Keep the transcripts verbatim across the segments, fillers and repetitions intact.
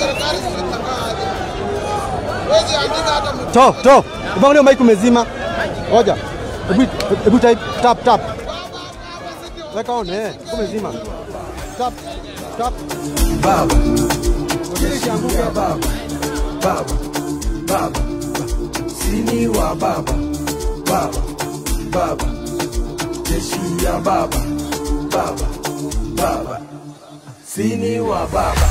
To, to. Ibang leo mic umezima. Ngoja. Hebu hebu type tap tap. Weka on eh, umezima. Tap tap. Baba. Onyesha baba. Baba. Baba. Sini wa baba. Baba. Baba. Jeshi ya baba. Baba. Baba. Sini wa baba.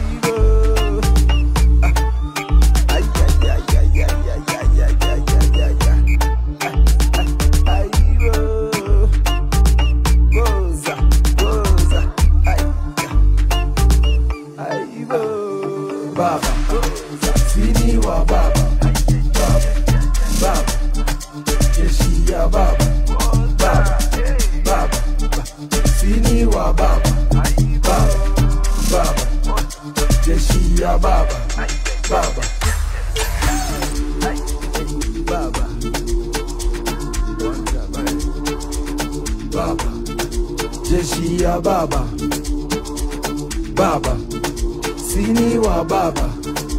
Baba, sini wa baba, baba, baba, jeshi ya baba, baba, baba, sini wa baba, baba, baba, jeshi ya baba, baba, baba, baba, jeshi ya baba, baba. Sini wa baba,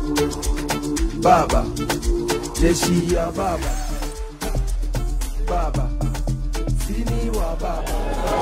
baba, jeshi ya baba, baba, sini wa baba.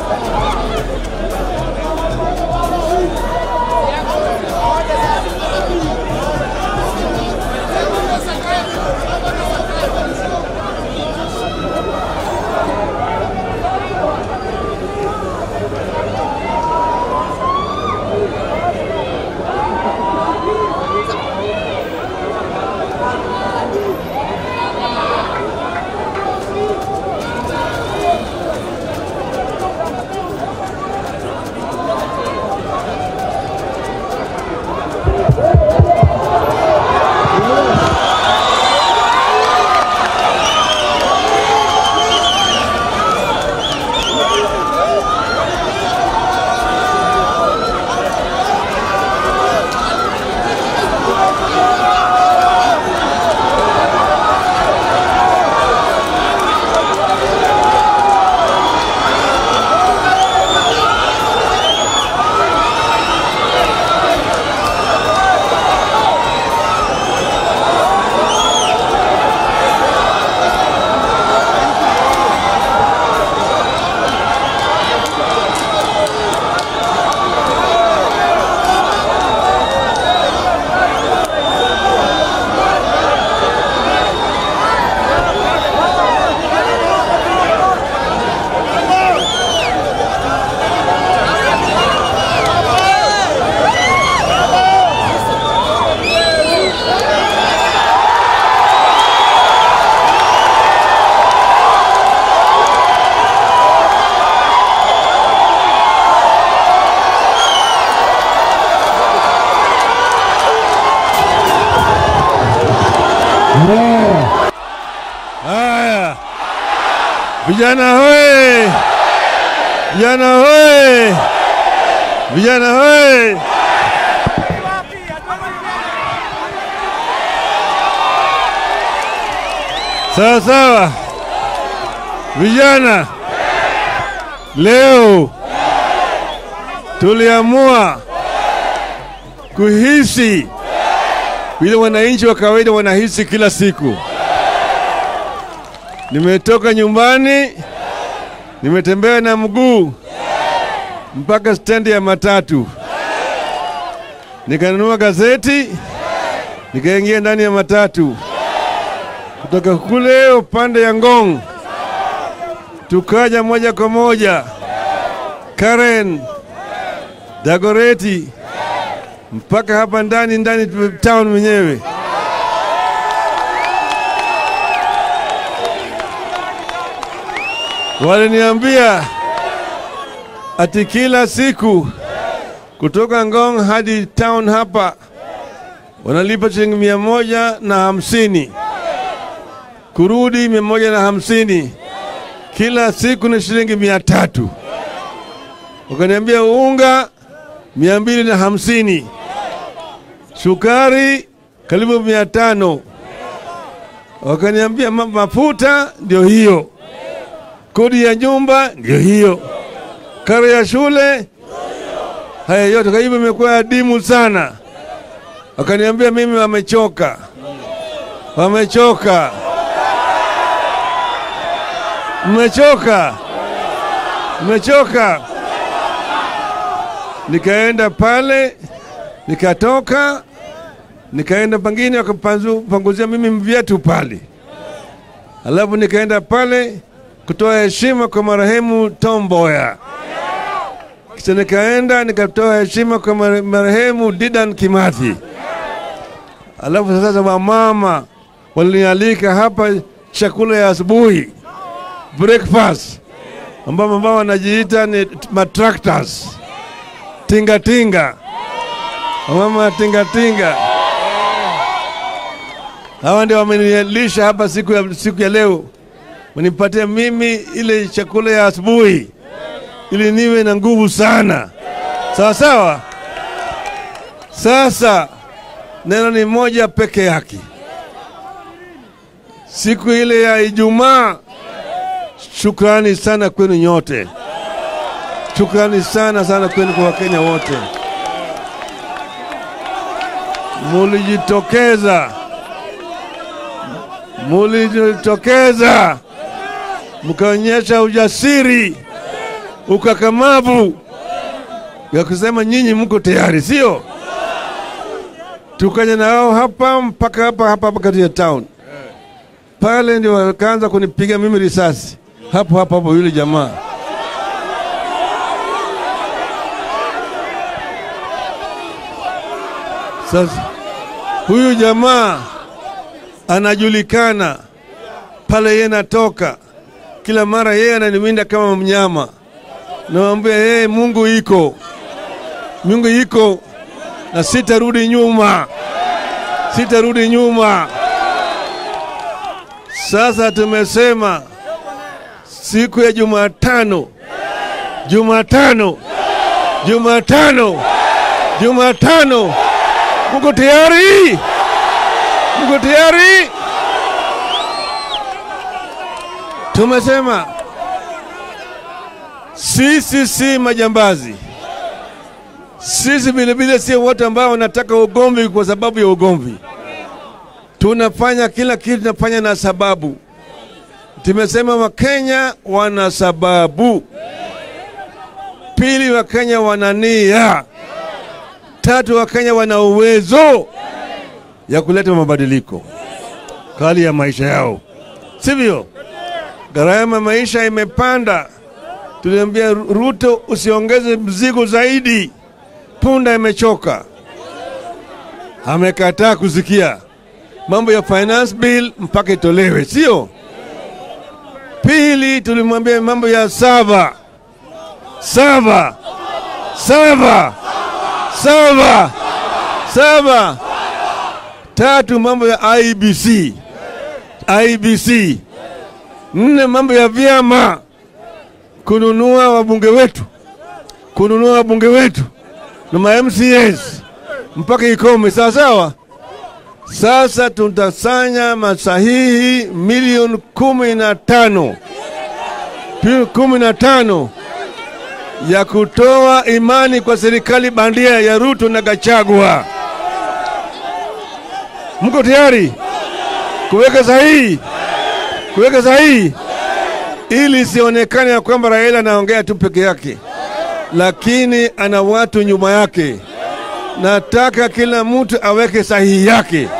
Haya, vijana hoye, vijana hoye, vijana hoye. Sawa sawa, vijana, leo tuliamua kuhisi vile wananchi wa kawaida wanahisi kila siku. Nimetoka nyumbani, nimetembea na mguu mpaka stendi ya matatu. Nikanunua gazeti, nikaingia ndani ya matatu. Kutoka kule upande ya Ngong, tukaja moja kwa moja Karen, Dagoreti, mpaka hapa ndani ndani town mwenyewe. Waliniambia ati kila siku kutoka Ngong hadi town hapa wanalipa shilingi mia moja na hamsini, kurudi mia moja na hamsini, kila siku ni shilingi mia tatu. Wakaniambia unga mia mbili na hamsini, sukari karibu mia tano. Wakaniambia mafuta ndio hiyo, kodi ya nyumba ndio hiyo, karo ya shule, haya yote. Kwa hivyo imekuwa adimu sana. wakaniambia mimi wamechoka, wamechoka, mmechoka, mmechoka. Nikaenda pale, nikatoka, nikaenda pangine, wakapanguzia mimi viatu pale. Alafu nikaenda pale kutoa heshima kwa marehemu Tom Mboya. Kisha nikaenda nikatoa heshima kwa marehemu Dedan Kimathi. Alafu sasa wamama walinialika hapa chakula ya asubuhi, breakfast, ambao ambao wanajiita ni matractors, tinga tinga, mama tinga tinga. Hawa ndio wamenilisha hapa siku ya, siku ya leo. Wanipatia mimi ile chakula ya asubuhi ili niwe na nguvu sana. Sawa sawa. Sasa neno ni moja peke yake. Siku ile ya Ijumaa, shukrani sana kwenu nyote. Shukrani sana sana kwenu kwa Wakenya wote. Mulijitokeza. Mulijitokeza. Mkaonyesha ujasiri, ukakamavu ya kusema nyinyi mko tayari, sio? Tukaja nao hapa mpaka hapa hapa kati ya town. Pale ndio wakaanza kunipiga mimi risasi. Hapo hapo hapo yule jamaa. Sasa huyu jamaa anajulikana pale, yeye natoka kila mara, yeye ananiwinda kama mnyama. Naambia yeye Mungu iko, Mungu iko, na sitarudi nyuma, sitarudi nyuma. Sasa tumesema siku ya Jumatano, Jumatano, Jumatano, Jumatano. Mko tayari? Mko tayari? Tumesema sisi si majambazi. Sisi vile vile si watu ambao wanataka ugomvi kwa sababu ya ugomvi. Tunafanya kila kitu, tunafanya na sababu. Tumesema Wakenya wana sababu. Pili, Wakenya wana nia. Tatu, Wakenya wana uwezo ya kuleta mabadiliko hali ya maisha yao, sivyo? Gharama maisha imepanda. Tuliambia Ruto usiongeze mzigo zaidi, punda imechoka. Amekataa kusikia. Mambo ya finance bill mpaka itolewe, sio? Pili, tulimwambia mambo ya sava. Sava. Sava. Sava. Sava. Tatu, mambo ya I B C. I B C. Nne, mambo ya vyama. Kununua wabunge wetu. Kununua wabunge wetu na ma M C S mpaka ikome, sawa sawa. Sasa tutasanya masahihi milioni kumi na tano. Kumi na tano ya kutoa imani kwa serikali bandia ya Ruto na Gachagua. Mko tayari kuweka sahihi? Kuweka sahihi ili sionekane ya kwamba Raila anaongea tu peke yake, lakini ana watu nyuma yake. Nataka kila mtu aweke sahihi yake.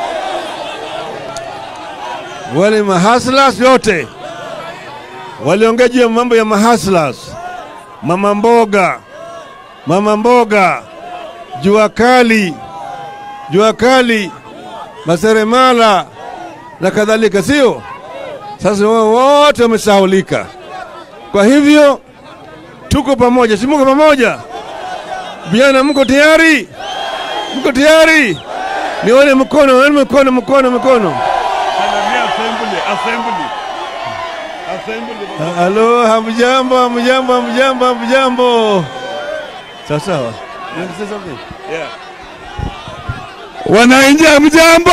Wale mahaslas yote waliongea juu ya mambo ya mahaslas, mama mboga, mama mboga, jua kali, jua kali, maseremala na kadhalika, sio? Sasa wote wamesahaulika. Kwa hivyo tuko pamoja, si mko pamoja? Vijana mko tayari? Mko tayari? Nione mkono, nione mkono, mkono, mkono. Assembly, assembly. Assembly. Halo, hamjambo, hamjambo, hamjambo, hamjambo. Sawa sawa. Unasema something? Yeah. Wananchi hamjambo?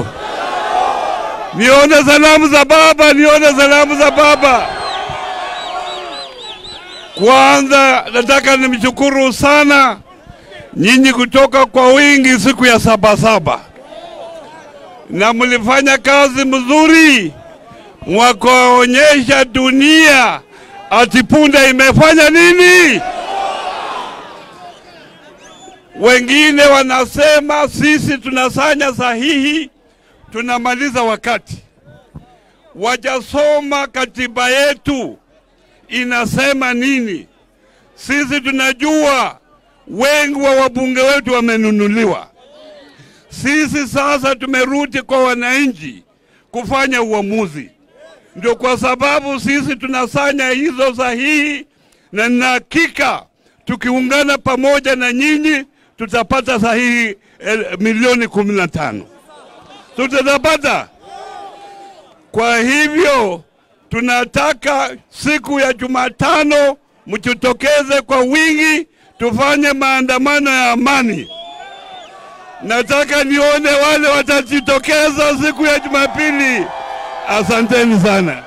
Nione salamu za baba, nione salamu za baba. Kwanza nataka nimshukuru sana nyinyi kutoka kwa wingi siku ya Sabasaba, na mlifanya kazi mzuri, mwakaonyesha dunia ati punda imefanya nini. Wengine wanasema sisi tunasanya sahihi, tunamaliza wakati. Wajasoma katiba yetu inasema nini. Sisi tunajua wengi wa wabunge wetu wamenunuliwa. Sisi sasa tumerudi kwa wananchi kufanya uamuzi. Ndio kwa sababu sisi tunasanya hizo sahihi, na na hakika tukiungana pamoja na nyinyi tutapata sahihi milioni kumi na tano. Tutapata. Kwa hivyo tunataka siku ya Jumatano mjitokeze kwa wingi, tufanye maandamano ya amani. Nataka nione wale watajitokeza siku ya Jumapili. Asanteni sana.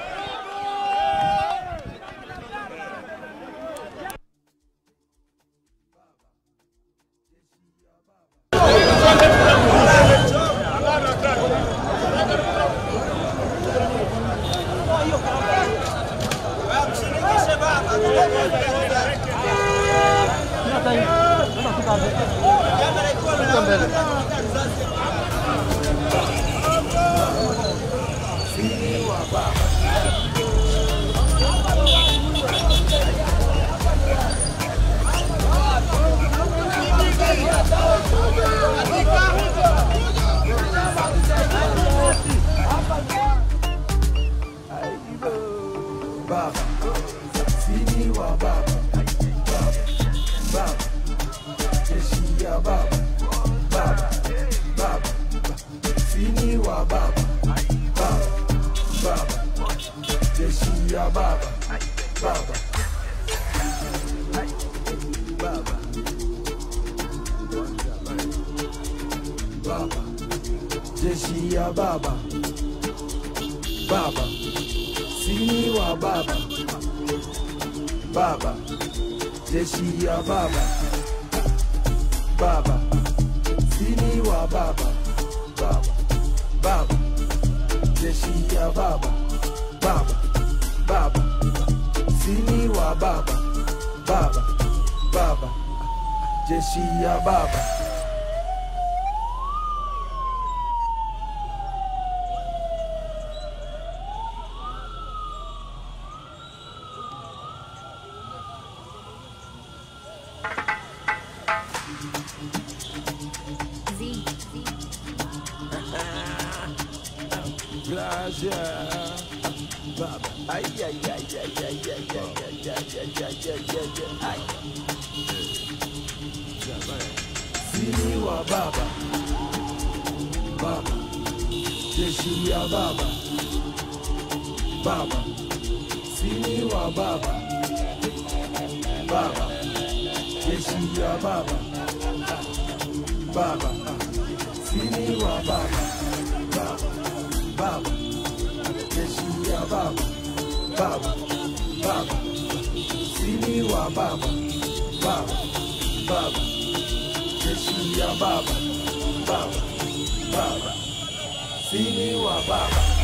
Jeshi ya baba, baba, sini wa baba, baba, jeshi ya baba, baba, sini wa baba, baba, baba, jeshi ya baba, baba, baba, sini wa baba, baba, baba, jeshi ya baba. Baba, ay ay ay ay ay ay ay ay ay ay. Sini wa baba, baba, jeshi ya baba, baba, sini wa baba, baba, jeshi ya baba, baba, sini wa baba, baba, baba, jeshi ya baba, baba, baba, sini wa baba, baba, baba, jeshi ya baba, baba, baba, sini wa baba.